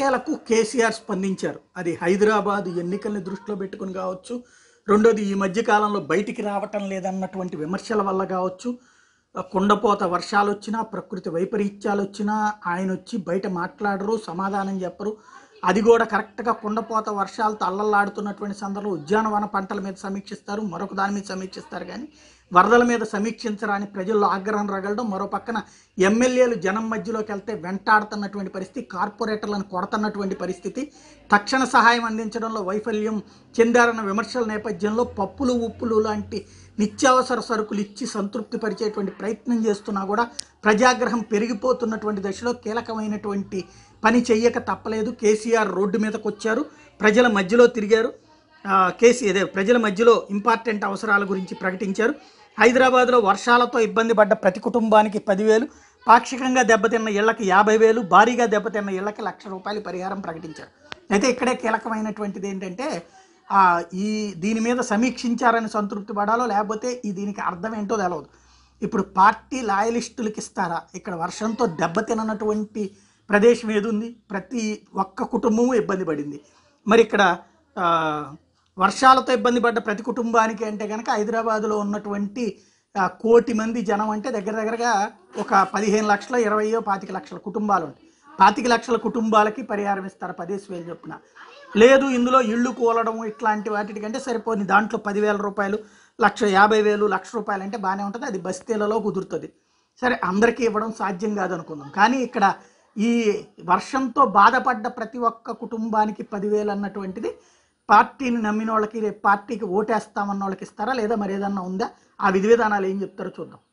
ఎట్టకేలకు కేసీఆర్ స్పందించారు. అది హైదరాబాద్ ఎన్నికల్ని దృష్టిలో పెట్టుకుని కావచ్చు, రెండోది ఈ మధ్య కాలంలో బయటికి రావటం లేదన్నటువంటి విమర్శల వల్ల కావచ్చు, కుండపోత వర్షాలు వచ్చినా, ప్రకృతి వైపరీత్యాలు వచ్చినా ఆయన వచ్చి బయట మాట్లాడరు, సమాధానం చెప్పరు. అది కూడా కరెక్ట్గా కుండపోత వర్షాలతో అల్లల్లాడుతున్నటువంటి సందర్భంలో ఉద్యానవన పంటల మీద సమీక్షిస్తారు, మరొక దాని మీద సమీక్షిస్తారు, కానీ వరదల మీద సమీక్షించరాని ప్రజల్లో ఆగ్రహం రగలడం, మరో పక్కన ఎమ్మెల్యేలు జనం మధ్యలోకి వెళ్తే వెంటాడుతున్నటువంటి పరిస్థితి, కార్పొరేటర్లను కొడుతున్నటువంటి పరిస్థితి, తక్షణ సహాయం అందించడంలో వైఫల్యం చెందారన్న విమర్శల నేపథ్యంలో పప్పులు ఉప్పులు లాంటి నిత్యావసర సరుకులు ఇచ్చి సంతృప్తి పరిచేటువంటి ప్రయత్నం చేస్తున్నా కూడా ప్రజాగ్రహం పెరిగిపోతున్నటువంటి దశలో కీలకమైనటువంటి పని చెయ్యక తప్పలేదు. కేసీఆర్ రోడ్డు మీదకి వచ్చారు, ప్రజల మధ్యలో తిరిగారు. ప్రజల మధ్యలో ఇంపార్టెంట్ అవసరాల గురించి ప్రకటించారు. హైదరాబాద్లో వర్షాలతో ఇబ్బంది పడ్డ ప్రతి కుటుంబానికి 10,000, పాక్షికంగా దెబ్బతిన్న ఇళ్లకి 50,000, భారీగా దెబ్బతిన్న ఇళ్లకి ₹1,00,000 పరిహారం ప్రకటించారు. అయితే ఇక్కడే కీలకమైనటువంటిది ఏంటంటే దీని మీద సమీక్షించారని సంతృప్తి పడాలో లేకపోతే దీనికి అర్థం ఏంటో తెలవదు. ఇప్పుడు పార్టీ లాయలిస్టులకి ఇస్తారా? ఇక్కడ వర్షంతో దెబ్బతినటువంటి ప్రదేశం ఏదుంది? ప్రతి ఒక్క కుటుంబము ఇబ్బంది పడింది. మరి ఇక్కడ వర్షాలతో ఇబ్బంది పడ్డ ప్రతి కుటుంబానికి అంటే కనుక హైదరాబాదులో ఉన్నటువంటి 1 కోటి మంది జనం అంటే దగ్గరగా ఒక 15 లక్షల 20 25 లక్షల కుటుంబాలు ఉంటాయి. 25 లక్షల కుటుంబాలకి పరిహారం ఇస్తారు 10,000 చొప్పున. లేదు ఇందులో ఇళ్ళు కూలడం ఇట్లాంటి వాటికంటే సరిపోని దాంట్లో ₹10,000, ₹150,000, ₹1,00,000 అంటే బాగానే ఉంటుంది, అది బస్తీలలో కుదురుతుంది. సరే అందరికీ ఇవ్వడం సాధ్యం కాదనుకుందాం, కానీ ఇక్కడ ఈ వర్షంతో బాధపడ్డ ప్రతి ఒక్క కుటుంబానికి 10,000 అన్నటువంటిది పార్టీని నమ్మిన వాళ్ళకి, రేపు పార్టీకి ఓటేస్తామన్న వాళ్ళకి ఇస్తారా లేదా మరి ఏదన్నా ఉందా? ఆ విధి విధానాలు ఏం చెప్తారో చూద్దాం.